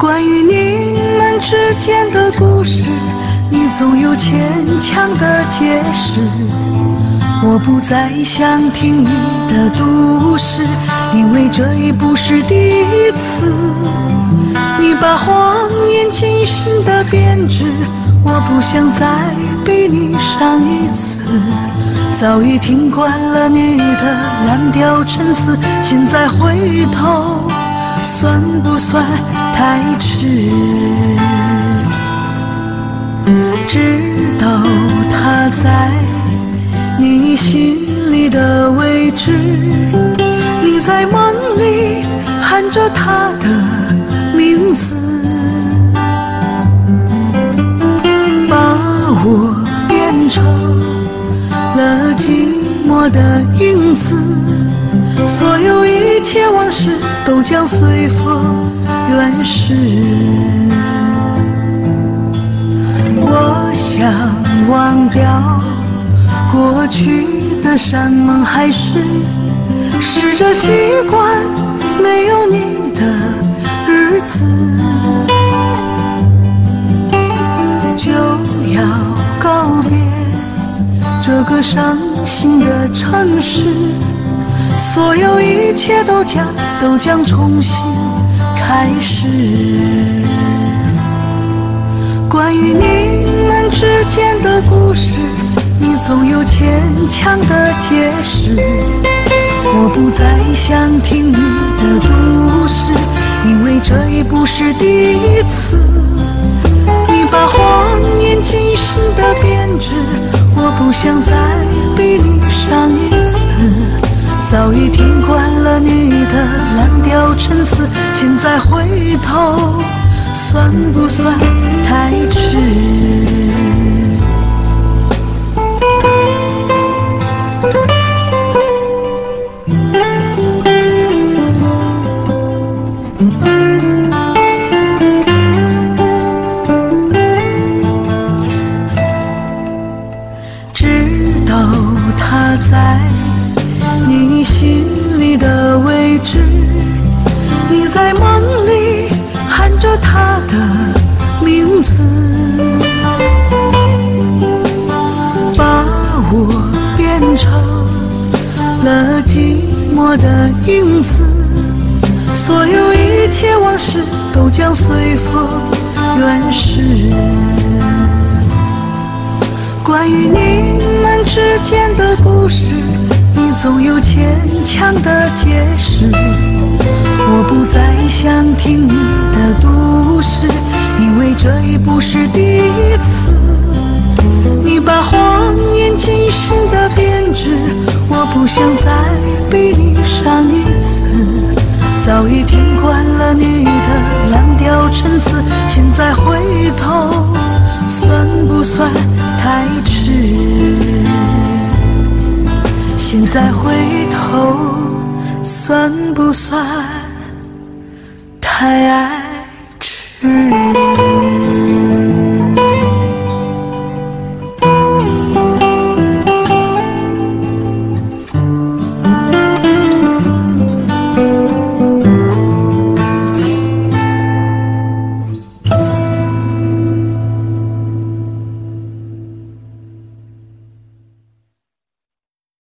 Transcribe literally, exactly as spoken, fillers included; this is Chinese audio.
关于你们之间的故事，你总有牵强的解释。我不再想听你的都市，因为这已不是第一次。你把谎言精心的编织，我不想再被你伤一次。早已听惯了你的蓝调陈词，现在回头算不算太迟？知道他在你心里的位置，你在梦里喊着他的名字，把我变成了寂寞的影子，所有一切往事都将随风远逝。我想忘掉过去的山盟海誓，试着习惯没有你的日子，就要告别这个伤心的城市，所有一切都将都将重新开始。关于你们之间的故事，你总有牵强的解释。我不再想听你的都市，因为这已不是第一次。你把谎言精心的编织，我不想再被你伤一次。早已听惯了你的蓝调陈词，现在回头算不算太迟？知道他在你心里的位置，你在梦里喊着他的名字，把我变成了寂寞的影子，所有一切往事都将随风远逝。关于你们之间的故事，你总有牵强的解释。我不再想听你的都市，因为这已不是第一次。你把谎言精心的编织，我不想再被你伤一次。早已听惯了你的蓝调陈词，现在回头算不算太迟？现在回头算不算太爱吃？